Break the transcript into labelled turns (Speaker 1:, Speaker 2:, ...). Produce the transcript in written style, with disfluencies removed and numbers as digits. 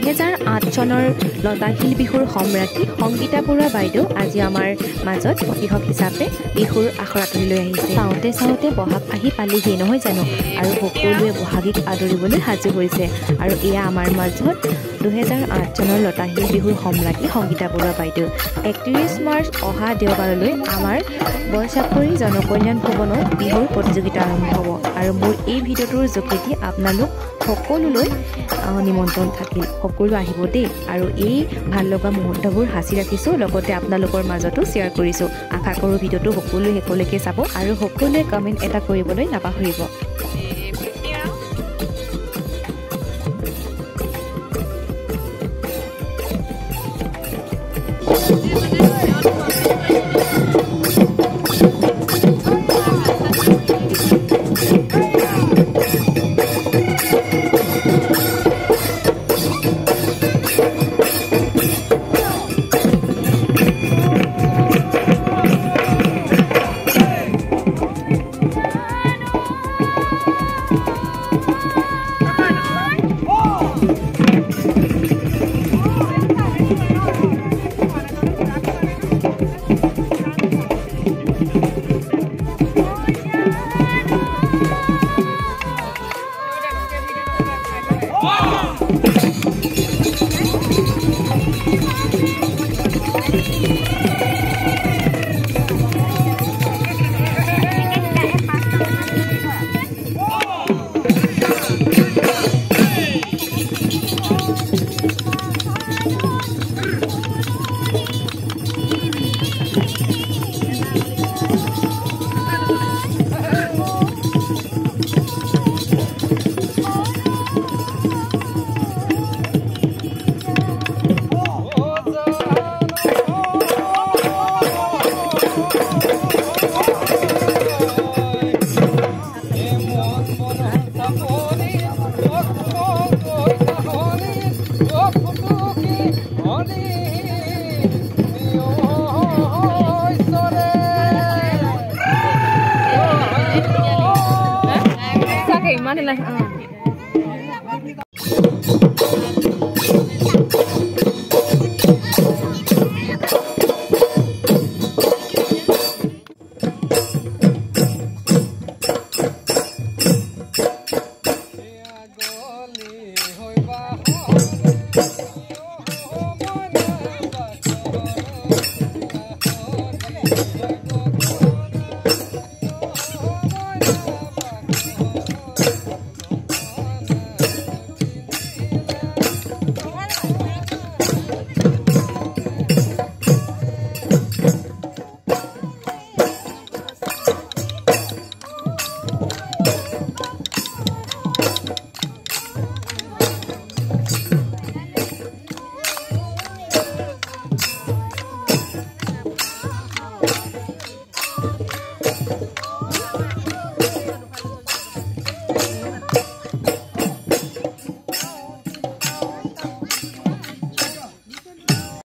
Speaker 1: 2008 চনৰ লতাশিল বিহুৰ সম্ৰাজ্ঞী সংগীতা বৰুৱা বাইদেউ আজি আমাৰ মাজত প্ৰশিক্ষক হিচাপে বিহুৰ আখৰাটো লৈ আহিছে। চাওঁতে চাওঁতে বহাগ আহি পালেহি নহয় জানো, আৰু সকলোৱে বহাগীক আদৰিবলৈ সাজু হৈছে। আৰু এয়া আমাৰ মাজত 2008 চনৰ লতাশিল বিহুৰ সম্ৰাজ্ঞী সংগীতা বৰুৱা বাইদেউ। 31 মাৰ্চ অহা দেওবাৰলৈ আমাৰ বৰচাপৰি জনকল্যাণ ভৱনত বিহুৰ প্ৰতিযোগিতা আৰম্ভ হ'ব। আৰু মোৰ এই ভিডিঅ'টোৰ যোগেদি আপোনালোক সকলোলৈ নিমন্ত্ৰণ থাকিল, সকলো আহিব দেই। আৰু এই ভাল লগা মুহূৰ্তবোৰ সাঁচি ৰাখিছোঁ, লগতে আপোনালোকৰ মাজতো শ্বেয়াৰ কৰিছোঁ। আশা কৰোঁ ভিডিঅ'টো সকলোৱে শেষলৈকে চাব আৰু সকলোৱে কমেণ্ট এটা কৰিবলৈ নাপাহৰিব। Mana lah?